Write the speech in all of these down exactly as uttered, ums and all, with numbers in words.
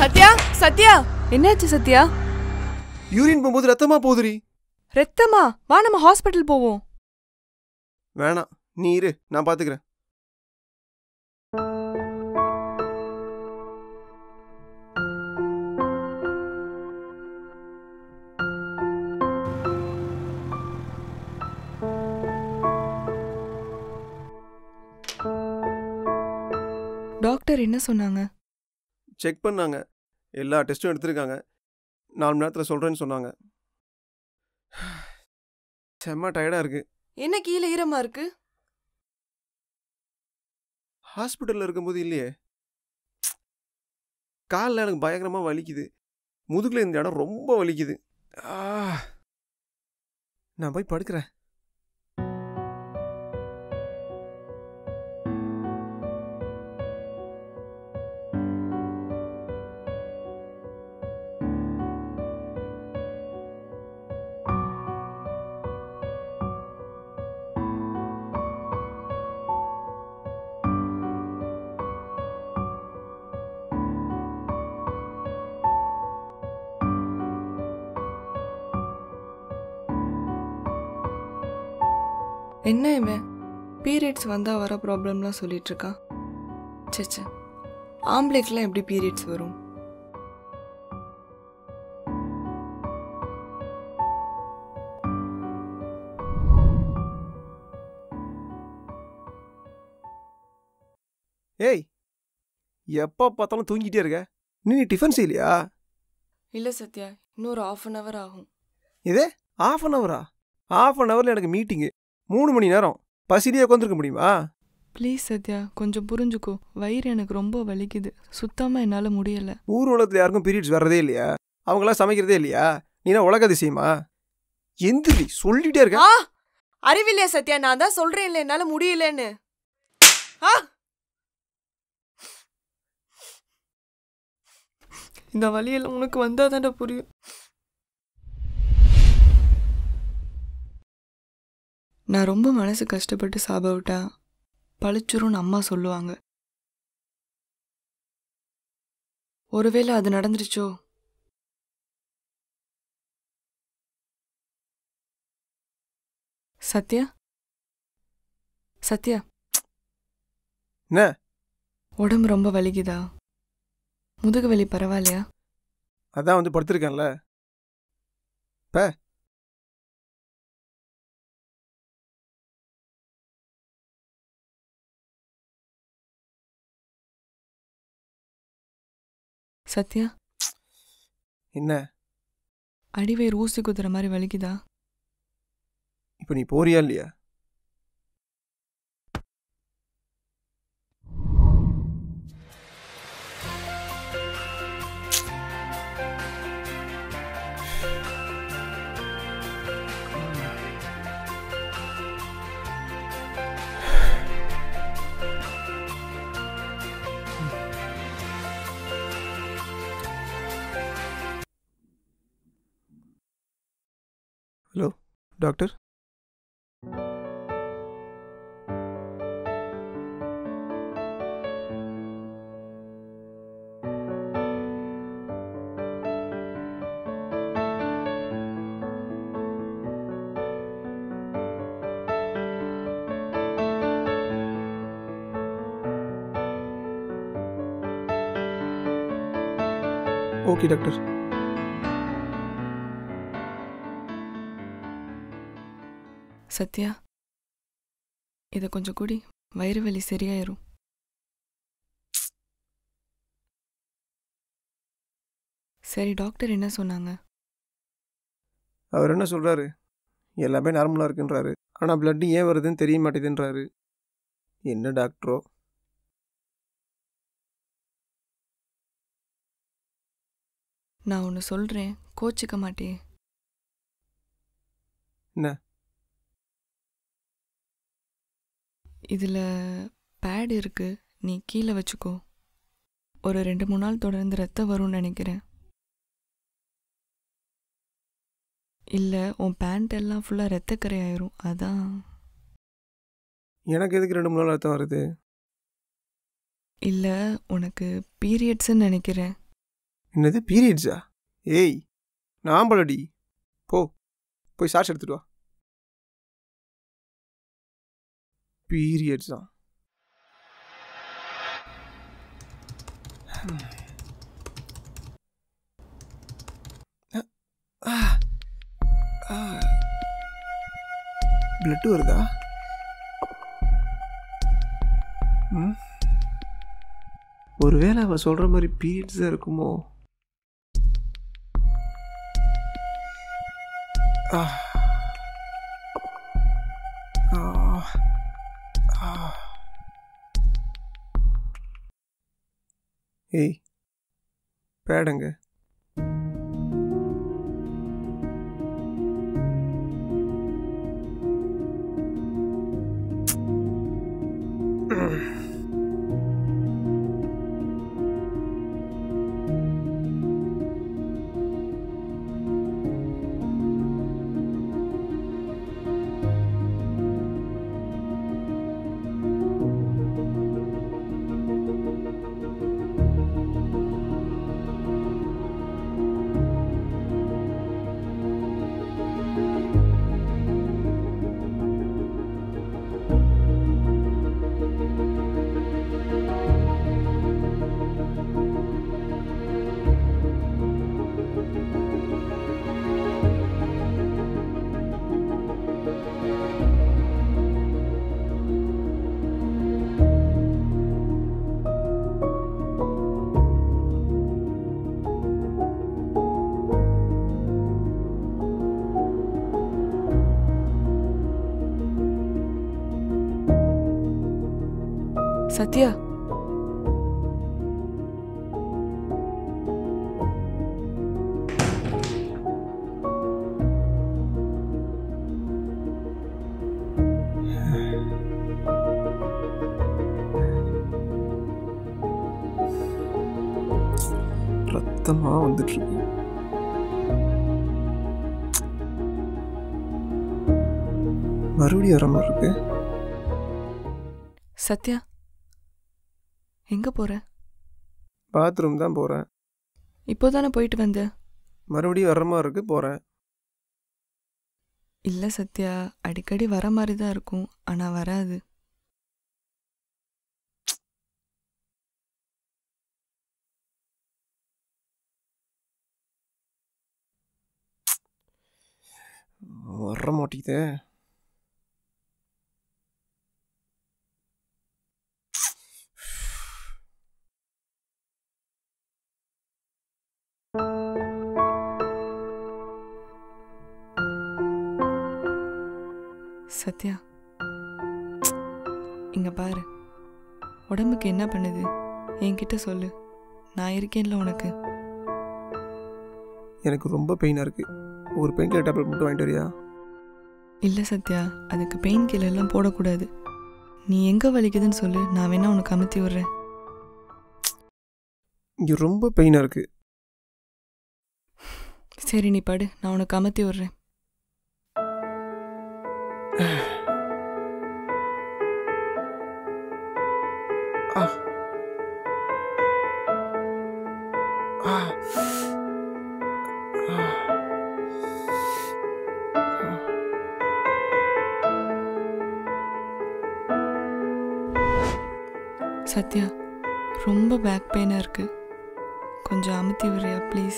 சத்யா சத்யா என்னாச்சு சத்யா? யூரின் போகும்போது ரத்தமா போகுதுரி. ரத்தமா? வா நம்ம ஹாஸ்பிட்டல் போவோம். வேணாம், நீ இரு, நான் பாத்துக்கிறேன். டாக்டர் என்ன சொன்னாங்க? செக் பண்ணாங்க, எல்லா டெஸ்ட்டும் எடுத்திருக்காங்க. நாலு மணி நேரத்தில் சொல்கிறேன்னு சொன்னாங்க. செம்ம டயர்டாக இருக்கு. என்ன கீழே ஈரமா இருக்கு? ஹாஸ்பிட்டலில் இருக்கும்போது இல்லையே. காலில் எனக்கு பயங்கரமாக வலிக்குது. முதுகில் இந்த இடம் ரொம்ப வலிக்குது. நான் போய் படுக்கிறேன். என்ன இவன் பீரியட்ஸ் வந்தால் வர ப்ராப்ளம்லாம் சொல்லிட்டு இருக்கான். சே, ஆம்பளைக்கெலாம் எப்படி பீரியட்ஸ் வரும்? ஏய், எப்போ பார்த்தாலும் தூங்கிட்டே இருக்க. நீ டிஃபன் செய்யலையா? இல்லை சத்யா, இன்னொரு ஆஃப் அன் ஹவர் ஆகும். இதே ஆஃப் அன் ஹவரா? ஆஃப் அன் ஹவரில் எனக்கு மீட்டிங்கு. மூணு மணி நேரம் பசிலேயே உட்காந்துருக்க முடியுமா? ப்ளீஸ் சத்யா, கொஞ்சம் புரிஞ்சுக்கோ. வயிறு எனக்கு ரொம்ப வலிக்குது. சுத்தமாக என்னால் முடியலை. ஊர் உலகத்தில் யாருக்கும் பீரியட்ஸ் வர்றதே இல்லையா? அவங்களாம் சமைக்கிறதே இல்லையா? நீனா உலக அதிசயமா? எந்திரி, சொல்லிட்டே இருக்க. அறிவில்லையா சத்யா? நான் தான் சொல்றேன் இல்லை என்னால் முடியலன்னு. இந்த வலியெல்லாம் உனக்கு வந்தால் தானே புரியும். நான் ரொம்ப மனசு கஷ்டப்பட்டு சாப விட்டா பழிச்சுருன்னு அம்மா சொல்லுவாங்க. ஒருவேளை அது நடந்துருச்சோ? சத்யா சத்யா என்ன உடம்பு ரொம்ப வலிக்குதா? முதுகு வலி பரவாயில்லையா? அதான் வந்து படுத்திருக்கேன்ல. ப சத்யா, என்ன அடிவயிறு ஊசி குத்துற மாதிரி வலிக்குதா? இப்போ நீ போறியா இல்லையா? Hello doctor. Okay doctor. Sathya, இதை கொஞ்சம் கூடி, வயிறு வலி சரியாயிரும். சரி, டாக்டர் என்ன சொன்னாங்க? அவர் என்ன சொல்றாரு? எல்லாமே நார்மலாக இருக்குன்றாரு. ஆனால் பிளட்டு ஏன் வருதுன்னு தெரிய மாட்டேதுன்றாரு. என்ன டாக்டரோ? நான் ஒன்று சொல்கிறேன், கோச்சிக்க மாட்டே? என்ன? இதில் பேட் இருக்கு, நீ கீழே வச்சுக்கோ. ஒரு ரெண்டு மூணு நாள் தொடர்ந்து ரத்தம் வரும்னு நினைக்கிறேன். இல்லை, உன் பேண்ட் எல்லாம் ஃபுல்லாக ரத்தக்கரை ஆயிரும். அதான். எனக்கு எதுக்கு ரெண்டு மூணு நாள் ரத்தம் வருது? இல்லை, உனக்கு பீரியட்ஸ்ன்னு நினைக்கிறேன். என்னது பீரியட்ஸா? ஏய் நான் ஆம்பளடி. போ போய் சார்ஜ் எடுத்துட்டு வா. பீரியட்ஸ் தான். பிளட் வருதா? ம் ஒருவேளை அவ சொல்ற மாதிரி பீரியட்ஸ் தான் இருக்குமோ? ஆ ஆ ஆ. ஏய் பேடுங்க. சத்யா, ரத்தமா வந்துட்டு இருக்கு. மறுபடியும் வர மாதிரி இருக்கு. சத்யா எங்க போற? பாத்ரூம் தான் போறேன். இப்போதானே போயிட்டு வந்த. மறுபடியும் வர மாதிரி இருக்கு, போறேன். இல்ல சத்யா, அடிக்கடி வர மாதிரி தான் இருக்கும், ஆனா வராது. வர மாட்டேங்குதே. சத்யா இங்க பாரு, உடம்புக்கு என்ன பண்ணுது என்கிட்ட சொல்லு, நான் இருக்கேன்ல உனக்கு. எனக்கு ரொம்ப பெயினாக இருக்கு. ஒரு பெயின் கில்லர் டேப்லெட் மட்டும் வாங்கிட்டு வரியா? இல்லை சத்யா, அதுக்கு பெயின் கில்லர்லாம் போடக்கூடாது. நீ எங்கே வலிக்குதுன்னு சொல்லு, நான் வேணா உனக்கு அமுத்தி விட்றேன். இங்கே ரொம்ப பெயினாக இருக்கு. சரி நீ படு, நான் உனக்கு அமுத்தி விட்றேன். சத்யா ரொம்ப பேக் பெயினாக இருக்கு, கொஞ்சம் அமுத்தி விடுறியா ப்ளீஸ்?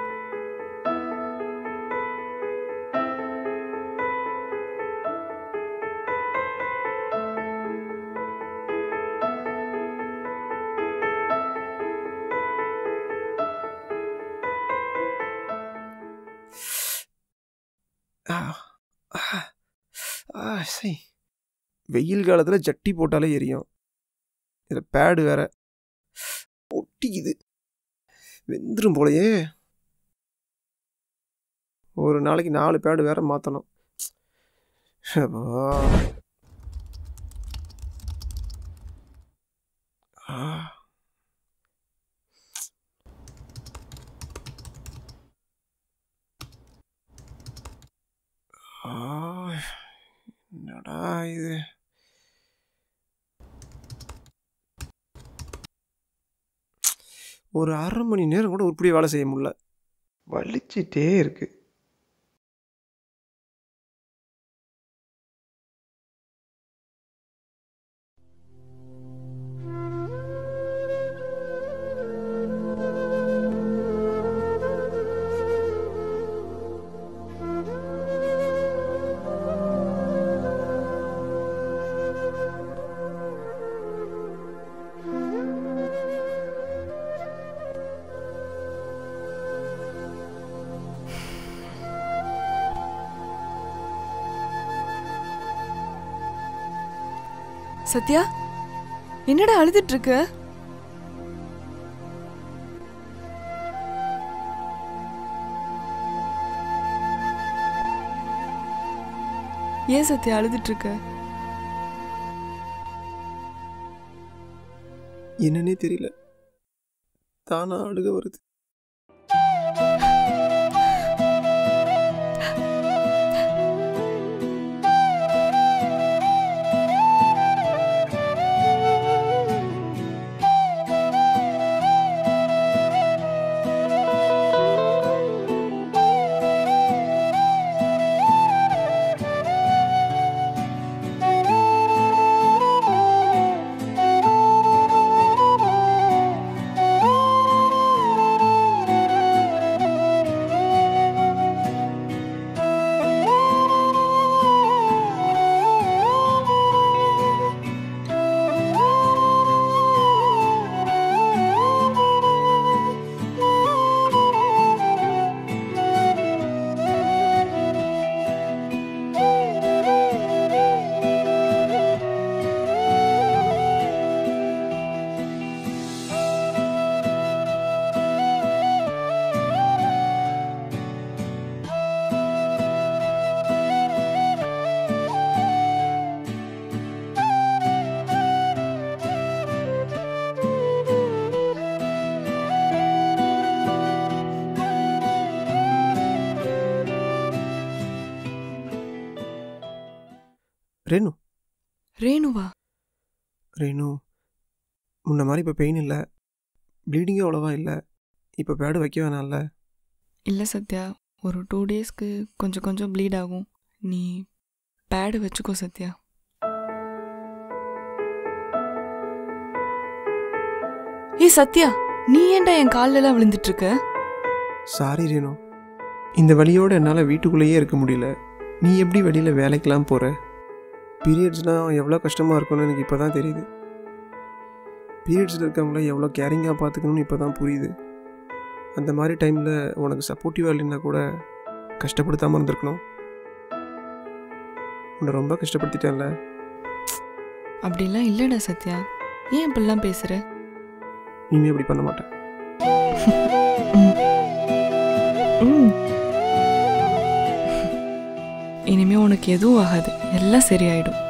வெயில் காலத்தில் ஜட்டி போட்டாலே எரியும், இதில் பேடு வேற ஒட்டிக்குது, வெந்துடும் போலையே. ஒரு நாளைக்கு நாலு பேடு வேற மாற்றணும். என்னடா இது? ஒரு அரை மணி நேரம் கூட உருப்படியாக வேலை செய்ய முடியல, வலிச்சிட்டே இருக்கு. சத்யா, என்னடா அழுதுட்டு இருக்க? ஏன் சத்யா அழுதுட்டு இருக்க? என்னன்னே தெரியல, தானா அழுக வருது. ரேணு. ரேணுவா? ரேணு, முன்ன மாதிரி இப்போ பெயின் இல்லை, ப்ளீடிங்கும் அவ்வளோவா இல்லை, இப்போ பேடு வைக்க வேணாம்ல? இல்லை சத்யா, ஒரு டூ டேஸ்க்கு கொஞ்சம் கொஞ்சம் ப்ளீட் ஆகும். நீ பேடு வச்சுக்கோ சத்யா. ஏ சத்யா, நீ ஏன்டா என் கால்லெல்லாம் விழுந்துட்டு இருக்க? சாரி ரேணு, இந்த வலியோடு என்னால் வீட்டுக்குள்ளேயே இருக்க முடியல. நீ எப்படி வெளியில் வேலைக்கெலாம் போகிற? பீரியட்ஸ்னால் எவ்வளோ கஷ்டமாக இருக்கும்னு எனக்கு இப்போ தான் தெரியுது. பீரியட்ஸில் இருக்கவங்கள எவ்வளோ கேரிங்காக பார்த்துக்கணும்னு இப்போ தான் புரியுது. அந்த மாதிரி டைமில் உனக்கு சப்போர்ட்டிவாக இல்லைன்னா கூட கஷ்டப்படுத்தாமல் இருந்திருக்கணும். உன்னை ரொம்ப கஷ்டப்படுத்திட்டேன்ல. அப்படிலாம் இல்லைடா சத்யா, ஏன் இப்படிலாம் பேசுகிற? இனிமே அப்படி பண்ண மாட்டேன். இனிமே உனக்கு எதுவும் ஆகாது, எல்லாம் சரியாயிடும்.